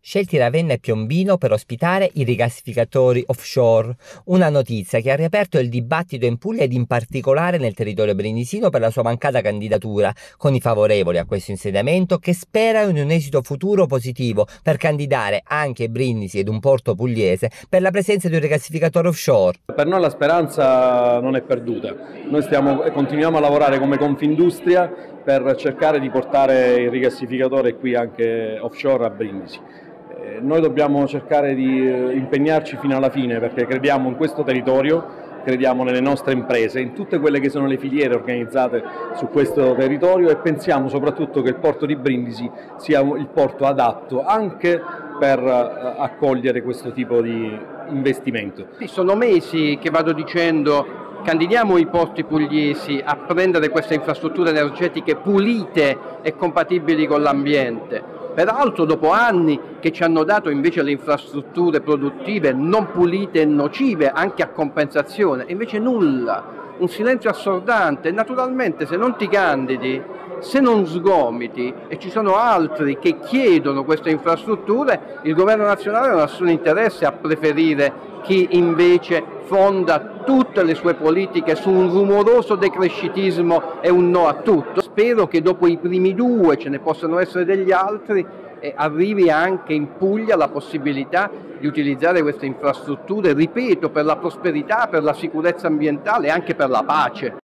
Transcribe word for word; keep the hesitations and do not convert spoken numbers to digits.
Scelti Ravenna e Piombino per ospitare i rigassificatori offshore, una notizia che ha riaperto il dibattito in Puglia ed in particolare nel territorio brindisino per la sua mancata candidatura, con i favorevoli a questo insediamento che sperano in un esito futuro positivo per candidare anche Brindisi ed un porto pugliese per la presenza di un rigassificatore offshore. Per noi la speranza non è perduta, noi stiamo, continuiamo a lavorare come Confindustria per cercare di portare il rigassificatore qui anche offshore a Brindisi. Noi dobbiamo cercare di impegnarci fino alla fine perché crediamo in questo territorio, crediamo nelle nostre imprese, in tutte quelle che sono le filiere organizzate su questo territorio e pensiamo soprattutto che il porto di Brindisi sia il porto adatto anche per accogliere questo tipo di investimento. Sono mesi che vado dicendo candidiamo i porti pugliesi a prendere queste infrastrutture energetiche pulite e compatibili con l'ambiente. Peraltro dopo anni che ci hanno dato invece le infrastrutture produttive non pulite e nocive anche a compensazione, invece nulla, un silenzio assordante. Naturalmente se non ti candidi, se non sgomiti e ci sono altri che chiedono queste infrastrutture, il governo nazionale non ha nessun interesse a preferire chi invece fonda tutte le sue politiche su un rumoroso decrescitismo e un no a tutto. Spero che dopo i primi due, ce ne possano essere degli altri, eh, arrivi anche in Puglia la possibilità di utilizzare queste infrastrutture, ripeto, per la prosperità, per la sicurezza ambientale e anche per la pace.